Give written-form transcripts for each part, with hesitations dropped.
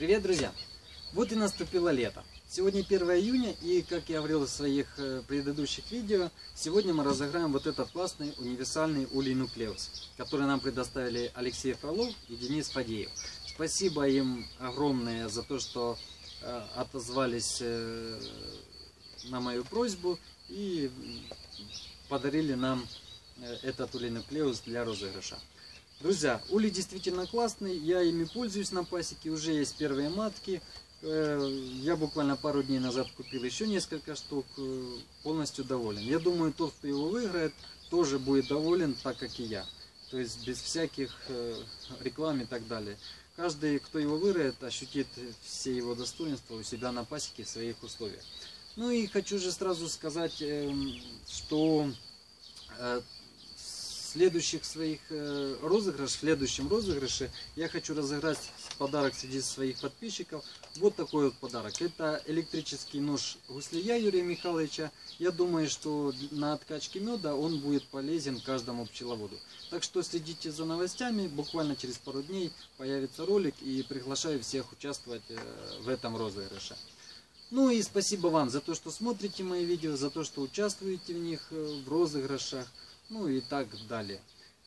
Привет, друзья! Вот и наступило лето. Сегодня 1 июня, и, как я говорил в своих предыдущих видео, сегодня мы разыграем вот этот классный универсальный улей нуклеус, который нам предоставили Алексей Фролов и Денис Фадеев. Спасибо им огромное за то, что отозвались на мою просьбу и подарили нам этот улей нуклеус для розыгрыша. Друзья, улей действительно классный, я ими пользуюсь на пасеке, уже есть первые матки. Я буквально пару дней назад купил еще несколько штук, полностью доволен. Я думаю, тот, кто его выиграет, тоже будет доволен, так как и я. То есть без всяких реклам и так далее. Каждый, кто его выиграет, ощутит все его достоинства у себя на пасеке в своих условиях. Ну и хочу же сразу сказать, что в следующем розыгрыше я хочу разыграть подарок среди своих подписчиков. Вот такой вот подарок. Это электрический нож Гуслия Юрия Михайловича. Я думаю, что на откачке меда он будет полезен каждому пчеловоду. Так что следите за новостями. Буквально через пару дней появится ролик, и приглашаю всех участвовать в этом розыгрыше. Ну и спасибо вам за то, что смотрите мои видео, за то, что участвуете в них, в розыгрышах. Ну и так далее.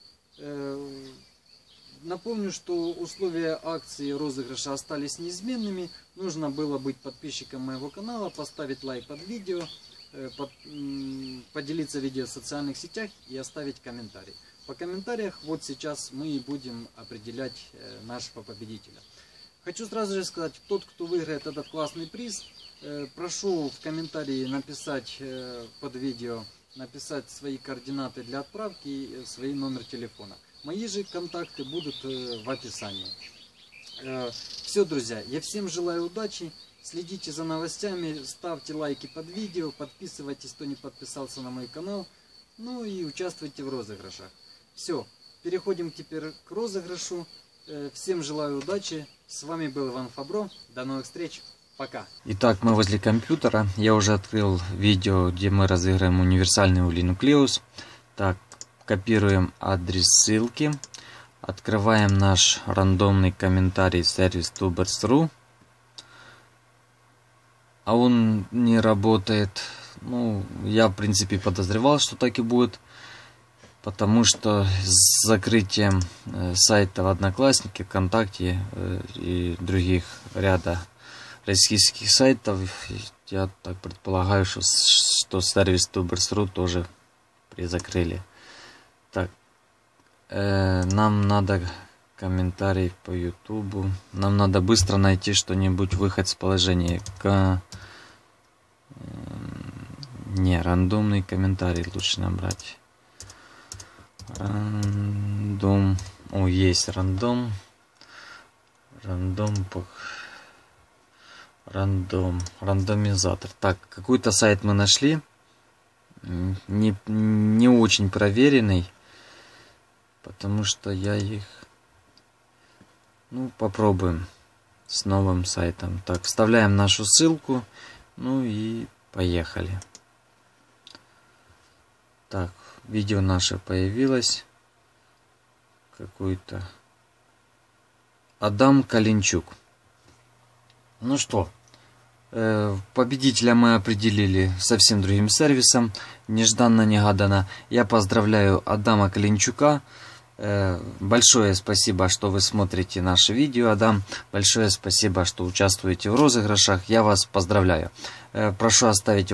Напомню, что условия акции розыгрыша остались неизменными. Нужно было быть подписчиком моего канала, поставить лайк под видео, поделиться видео в социальных сетях и оставить комментарий. По комментариях вот сейчас мы и будем определять нашего победителя. Хочу сразу же сказать, тот, кто выиграет этот классный приз, прошу в комментарии написать под видео, написать свои координаты для отправки и свой номер телефона. Мои же контакты будут в описании. Все, друзья, я всем желаю удачи. Следите за новостями, ставьте лайки под видео, подписывайтесь, кто не подписался на мой канал. Ну и участвуйте в розыгрышах. Все, переходим теперь к розыгрышу. Всем желаю удачи. С вами был Иван Фабро. До новых встреч. Пока. Итак, мы возле компьютера. Я уже открыл видео, где мы разыграем универсальный улей нуклеус. Так, копируем адрес ссылки. Открываем наш рандомный комментарий сервис Tubers.ru. А он не работает. Ну, я в принципе подозревал, что так и будет. Потому что с закрытием сайта в Одноклассники, ВКонтакте и других ряда российских сайтов, я так предполагаю, что сервис Tubers.ru тоже призакрыли. Так, нам надо комментарий по YouTube. Нам надо быстро найти что-нибудь, выход с положения. Не, рандомный комментарий лучше набрать. Рандом. О, есть рандом. Рандомизатор. Так, какой-то сайт мы нашли. Не очень проверенный. Потому что я их... Ну, попробуем с новым сайтом. Так, вставляем нашу ссылку. Ну и поехали. Так, видео наше появилось. Какой-то Адам Калинчук. Ну что, победителя мы определили совсем другим сервисом. Нежданно-негаданно. Я поздравляю Адама Калинчука. Большое спасибо, что вы смотрите наши видео, Адам. Большое спасибо, что участвуете в розыгрышах. Я вас поздравляю. Прошу оставить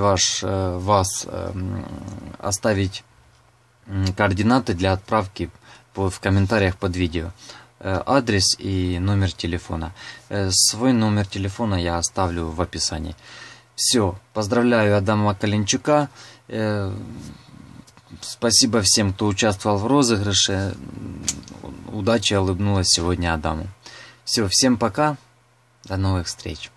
оставить координаты для отправки в комментариях под видео. Адрес и номер телефона. Свой номер телефона я оставлю в описании. Все, поздравляю Адама Калинчука. Спасибо всем, кто участвовал в розыгрыше. Удача улыбнулась сегодня Адаму. Все, всем пока. До новых встреч.